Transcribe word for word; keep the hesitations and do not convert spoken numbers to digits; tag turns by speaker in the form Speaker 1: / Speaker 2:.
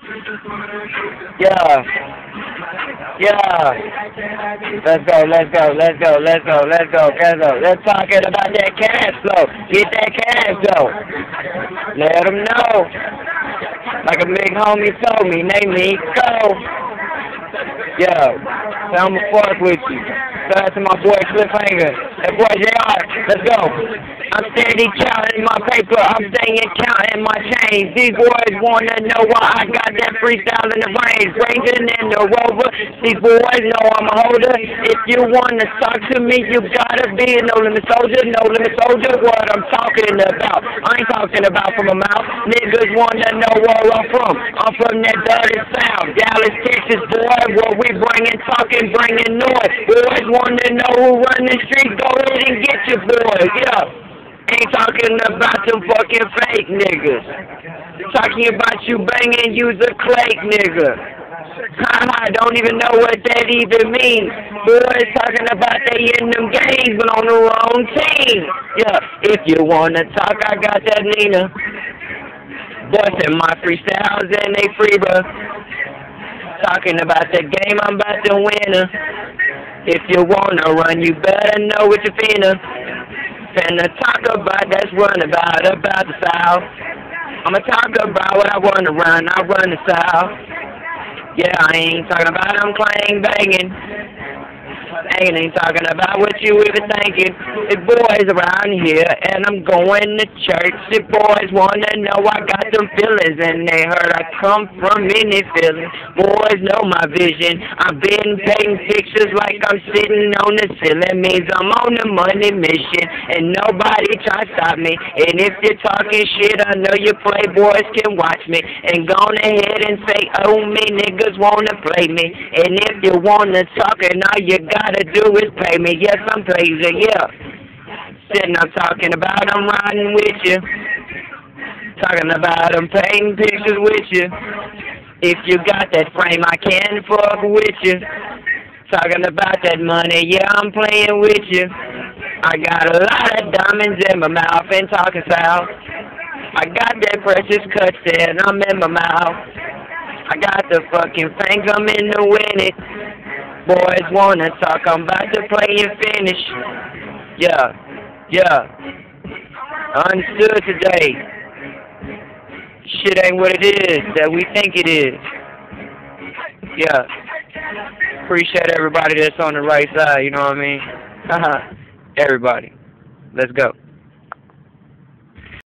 Speaker 1: Yeah. Yeah. Let's go, let's go, let's go, let's go, let's go, let's go. Let's talking about that cash flow. Get that cash flow. Let them know. Like a big homie told me, name me go. Yeah. So I'ma fuck with you. Shout out to my boy Cliffhanger. That boy J R. Let's go. I'm steady counting my paper. I'm staying counting my change. These boys wanna know why I got that freestyle in the range. Ranging in the Rover. These boys know I'm a holder. If you wanna talk to me, you gotta be a no limit soldier. No limit soldier. What I'm talking about. I ain't talking about from a mouth. Niggas wanna know where I'm from. I'm from that dirty South. Dallas, Texas, boy. What we bringing, talking, bringing noise. Boys wanna know who run the streets. Go ahead and get your boys. Yeah. Ain't talking about them fucking fake niggas. Talking about you banging, you's a clake nigga. Haha, don't even know what that even means. Boys talking about they in them games, but on the wrong team. Yeah, if you wanna talk, I got that Nina. Busting my freestyles and they free, bro. Talking about the game, I'm about to win her. If you wanna run, you better know what you're finna. Finna talk about, that's run about, about the South. I'ma talk about what I wanna run, I run the South. Yeah, I ain't talking about I'm clang banging. Ain't ain't talking about what you even thinking. It's boys around here, and I'm going to church. The boys wanna know I got them feelings, and they heard I come from any feeling. Boys know my vision. I've been painting pictures like I'm sitting on the ceiling. Means I'm on the money mission, and nobody try to stop me. And if you're talking shit, I know your playboys can watch me. And go ahead and say, oh, me niggas wanna play me. And if you wanna talk, and all you gotta do is pay me. Yes, I'm crazy, yeah. Sitting up talking about I'm riding with you. Talking about I'm painting pictures with you. If you got that frame, I can fuck with you. Talking about that money, yeah, I'm playing with you. I got a lot of diamonds in my mouth and talking south. I got that precious cut and I'm in my mouth. I got the fucking thing, I'm in to win it. Boys wanna talk, I'm about to play and finish. Yeah, yeah. Understood today. Shit ain't what it is that we think it is. Yeah. Appreciate everybody that's on the right side, you know what I mean? Haha. Everybody. Let's go.